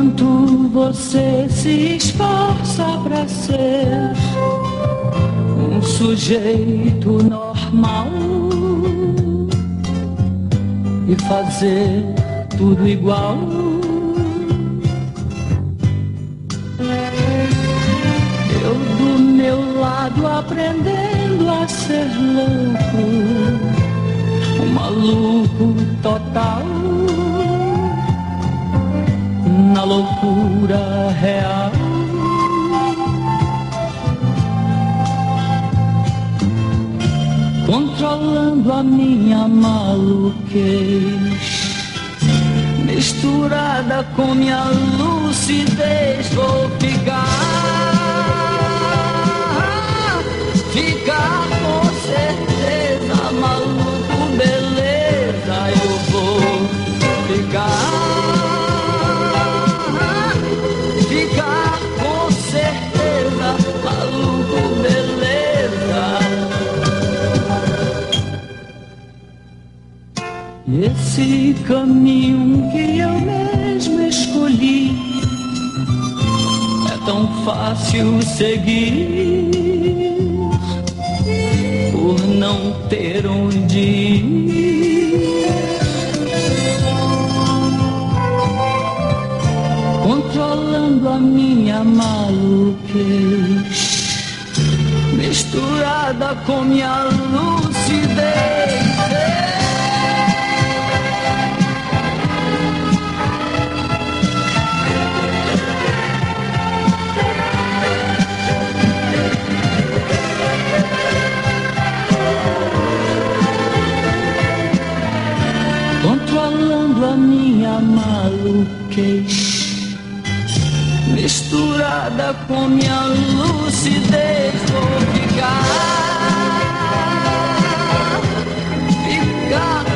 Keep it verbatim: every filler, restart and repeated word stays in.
quanto você se esforça pra ser um sujeito normal e fazer tudo igual. Eu do meu lado aprendendo a ser louco, um maluco total, na loucura real. Controlando a minha maluquez, misturada com minha lucidez, vou ficar, ficar com certeza, maluco, beleza, eu vou ficar, ficar com certeza, maluco, beleza. E esse caminho que eu mesmo escolhi é tão fácil seguir, por não ter onde ir. Controlando a minha maluquez, misturada com minha lucidez. Controlando a minha maluquez, misturada com minha lucidez, vou ficar, ficar